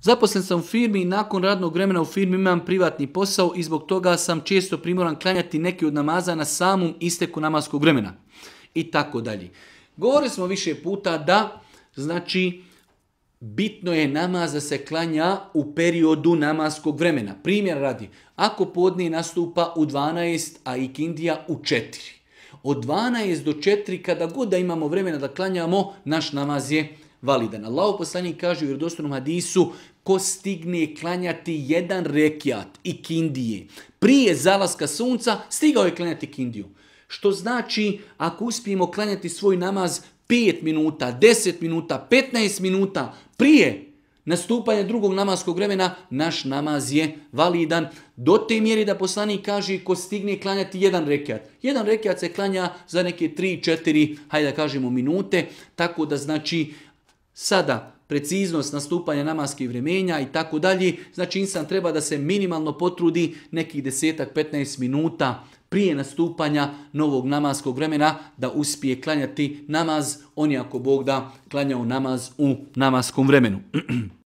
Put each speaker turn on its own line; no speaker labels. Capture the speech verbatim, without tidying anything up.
Zaposlen sam u firmi i nakon radnog vremena u firmi imam privatni posao i zbog toga sam često primoran klanjati neki od namaza na samom isteku namaskog vremena. I tako dalje. Govorili smo više puta da, znači, bitno je namaz da se klanja u periodu namaskog vremena. Primjer radi, ako podne nastupa u dvanaest, a ikindija u četiri. Od dvanaest do četiri, kada god da imamo vremena da klanjamo, naš namaz je validan. Allahov poslanik kaže u vjerodostojnom hadisu, ko stigne klanjati jedan rekiat ikindije prije zalaska sunca, stigao je klanjati ikindiju. Što znači, ako uspijemo klanjati svoj namaz pet minuta, deset minuta, petnaest minuta prije nastupanja drugog namaskog vremena, naš namaz je validan do te mjeri da poslanik kaže ko stigne klanjati jedan rekiat. Jedan rekiat se klanja za neke tri četiri, hajde da kažemo, minute, tako da znači sada preciznost nastupanja namaskih vremenja i tako dalje, znači insan treba da se minimalno potrudi nekih desetak, petnaest minuta prije nastupanja novog namaskog vremena da uspije klanjati namaz, on je ako Bog da klanjao namaz u namaskom vremenu.